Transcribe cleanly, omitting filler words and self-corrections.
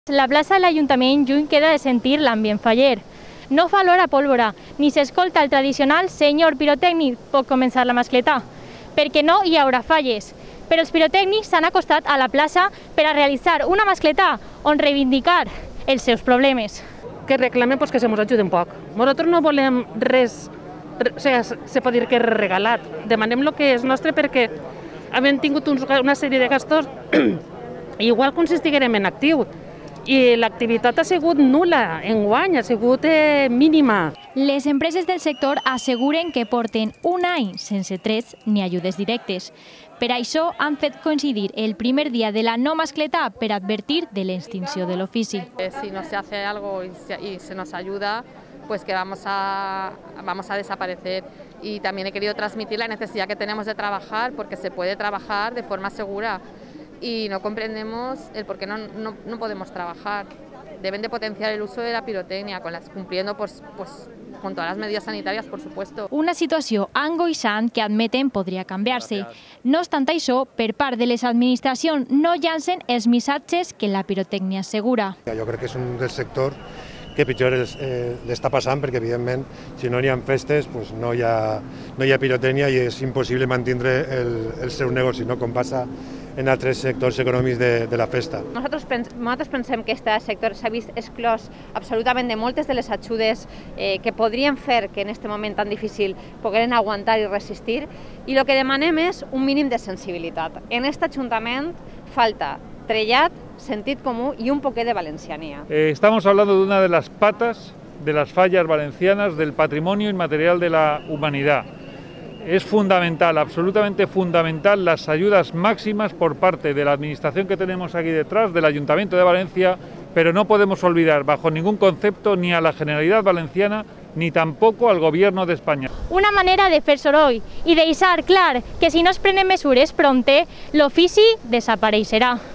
La plaça de l'Ajuntament lluny queda de sentir l'ambient faller. No fa olor a pólvora, ni s'escolta el tradicional senyor pirotècnic pot començar la mascletà, perquè no hi haurà falles. Però els pirotècnics s'han acostat a la plaça per a realitzar una mascletà on reivindicar els seus problemes. Que reclamem que se ens ajudi un poc. Nosaltres no volem res, se pot dir que és regalat. Demanem el que és nostre perquè hem tingut una sèrie de gastos igual que si estiguérem en actiu. I l'activitat ha sigut nul·la, enguany, ha sigut mínima. Les empreses del sector asseguren que porten un any sense trets ni ajudes directes. Per això han fet coincidir el primer dia de la no mascletà per advertir de l'extinció de l'ofici. Si no se hace algo y se nos ayuda, pues que vamos a desaparecer. Y también he querido transmitir la necesidad que tenemos de trabajar, porque se puede trabajar de forma segura. Y no comprendemos el por qué no podemos trabajar. Deben de potenciar el uso de la pirotecnia, cumpliendo con todas las medidas sanitarias, por supuesto. Una situació angoixant que admeten podria canviar-se. No obstant això, per part de les administracions no llancen els missatges que la pirotècnia és segura. Jo crec que és un dels sectors que pitjor l'està passant perquè, evidentment, si no hi ha festes, no hi ha pirotècnia i és impossible mantindre el seu negoci, com passa en altres sectors econòmics de la festa. Nosaltres pensem que aquest sector s'ha vist exclòs absolutament de moltes de les ajudes que podrien fer que en aquest moment tan difícil pogueren aguantar i resistir, i el que demanem és un mínim de sensibilitat. En aquest Ajuntament falta trellat, sentit comú y un poquet de valencianía. Estamos hablando de una de las patas de las fallas valencianas del patrimonio inmaterial de la humanidad. Es fundamental, absolutamente fundamental, las ayudas máximas por parte de la administración que tenemos aquí detrás, del Ayuntamiento de Valencia, pero no podemos olvidar bajo ningún concepto ni a la Generalitat Valenciana ni tampoco al Gobierno de España. Una manera de fer soroll i deixar clar que si no es prenen mesures prompte, l'ofici desapareixerà.